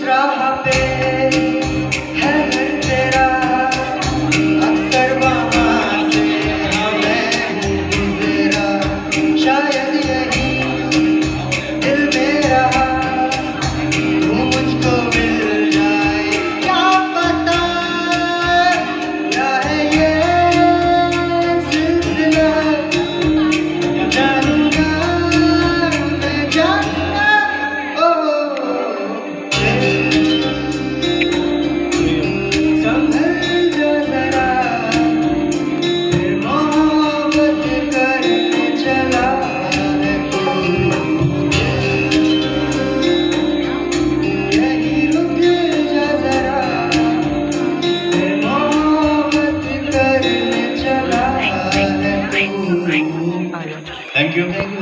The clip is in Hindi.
राह पे है घर तेरा, अक्सर वहाँ से मैं हूँ गुजरा, शायद यही दिल मेरा तू मुझको मिल जाए, क्या पता क्या है ये सिलसिला, जानूंगा मैं जानूंगा ओ संभल जा जरा, फिर मोहब्बत करने चला है तू, यहीं रुक जा जरा, फिर मोहब्बत करने चला है तू। Thank you.